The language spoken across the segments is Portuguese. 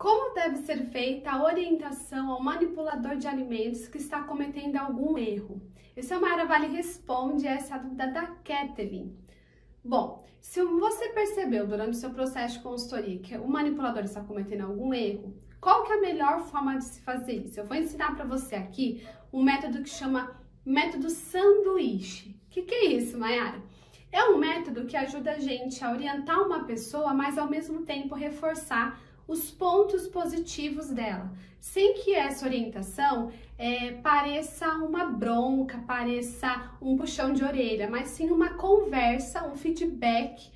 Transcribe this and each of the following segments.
Como deve ser feita a orientação ao manipulador de alimentos que está cometendo algum erro? Esse é o Mayara Vale Responde, essa é a dúvida da Kathleen. Bom, se você percebeu durante o seu processo de consultoria que o manipulador está cometendo algum erro, qual que é a melhor forma de se fazer isso? Eu vou ensinar para você aqui um método que chama método sanduíche. O que é isso, Mayara? É um método que ajuda a gente a orientar uma pessoa, mas ao mesmo tempo reforçar os pontos positivos dela, sem que essa orientação pareça uma bronca, pareça um puxão de orelha, mas sim uma conversa, um feedback,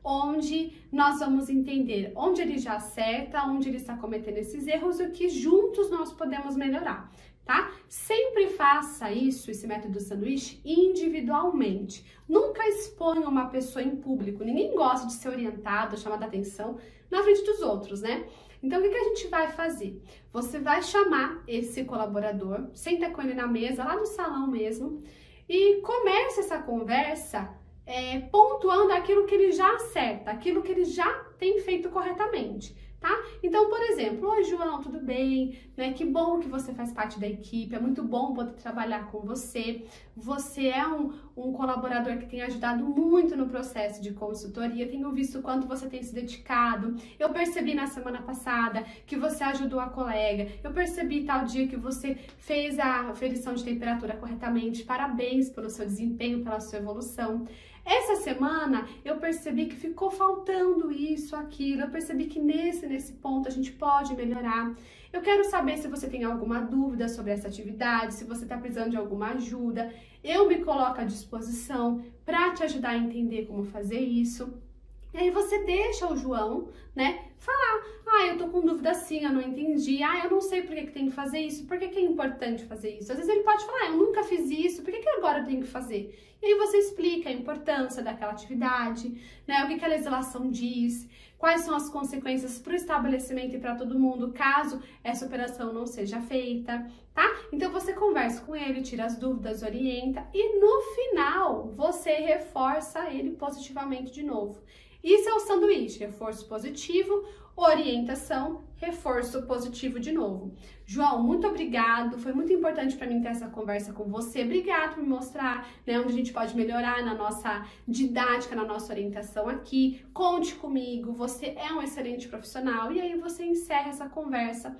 onde nós vamos entender onde ele já acerta, onde ele está cometendo esses erros e o que juntos nós podemos melhorar, tá? Sempre faça isso, esse método sanduíche, individualmente. Nunca exponha uma pessoa em público. Ninguém gosta de ser orientado, chamado a atenção na frente dos outros, né? Então, o que a gente vai fazer? Você vai chamar esse colaborador, senta com ele na mesa, lá no salão mesmo, e comece essa conversa pontuando aquilo que ele já acerta, aquilo que ele já tem feito corretamente, tá? Então, por exemplo, oi João, tudo bem? Né? Que bom que você faz parte da equipe, é muito bom poder trabalhar com você. Você é um colaborador que tem ajudado muito no processo de consultoria, tenho visto o quanto você tem se dedicado. Eu percebi na semana passada que você ajudou a colega, eu percebi tal dia que você fez a aferição de temperatura corretamente, parabéns pelo seu desempenho, pela sua evolução. Essa semana eu percebi que ficou faltando isso, aquilo, eu percebi que nesse ponto a gente pode melhorar. Eu quero saber se você tem alguma dúvida sobre essa atividade, se você está precisando de alguma ajuda. Eu me coloco à disposição para te ajudar a entender como fazer isso. E aí você deixa o João, né, falar, eu tô com dúvida sim, eu não entendi, eu não sei por que tem que fazer isso, por que é importante fazer isso? Às vezes ele pode falar, eu nunca fiz isso, por que agora eu tenho que fazer? E aí você explica a importância daquela atividade, né, o que a legislação diz, quais são as consequências para o estabelecimento e para todo mundo, caso essa operação não seja feita, tá? Então você conversa com ele, tira as dúvidas, orienta e no final você reforça ele positivamente de novo. Isso é o sanduíche, reforço positivo, orientação, reforço positivo de novo. João, muito obrigado, foi muito importante para mim ter essa conversa com você. Obrigado por me mostrar, né, onde a gente pode melhorar na nossa didática, na nossa orientação aqui. Conte comigo, você é um excelente profissional. E aí você encerra essa conversa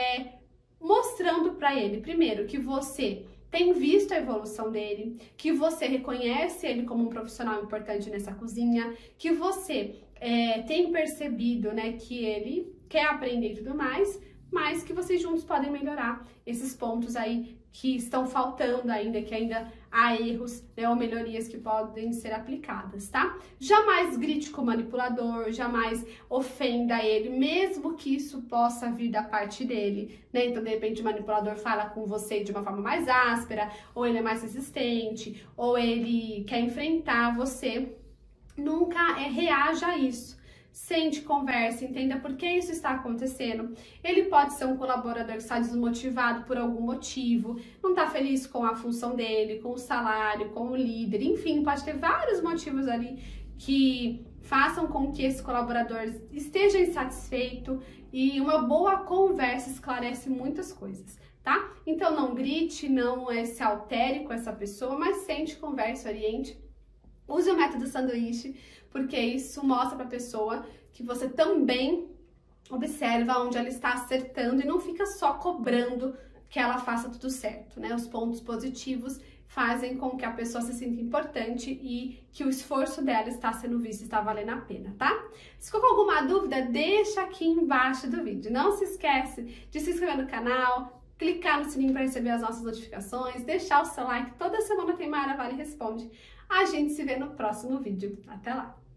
mostrando para ele, primeiro, que você tem visto a evolução dele, que você reconhece ele como um profissional importante nessa cozinha, que você tem percebido, né, que ele quer aprender e tudo mais, mas que vocês juntos podem melhorar esses pontos aí que estão faltando ainda, que ainda há erros, né, ou melhorias que podem ser aplicadas, tá? Jamais grite com o manipulador, jamais ofenda ele, mesmo que isso possa vir da parte dele, né? Então, de repente, o manipulador fala com você de uma forma mais áspera, ou ele é mais resistente, ou ele quer enfrentar você. Nunca reaja a isso. Sente, converse, entenda por que isso está acontecendo. Ele pode ser um colaborador que está desmotivado por algum motivo, não está feliz com a função dele, com o salário, com o líder, enfim, pode ter vários motivos ali que façam com que esse colaborador esteja insatisfeito e uma boa conversa esclarece muitas coisas, tá? Então não grite, não se altere com essa pessoa, mas sente, converse, oriente. Use o método sanduíche, porque isso mostra para a pessoa que você também observa onde ela está acertando e não fica só cobrando que ela faça tudo certo, né? Os pontos positivos fazem com que a pessoa se sinta importante e que o esforço dela está sendo visto, está valendo a pena, tá? Se ficou com alguma dúvida, deixa aqui embaixo do vídeo. Não se esquece de se inscrever no canal, clicar no sininho para receber as nossas notificações, deixar o seu like. Toda semana tem Mayara Vale Responde. A gente se vê no próximo vídeo. Até lá!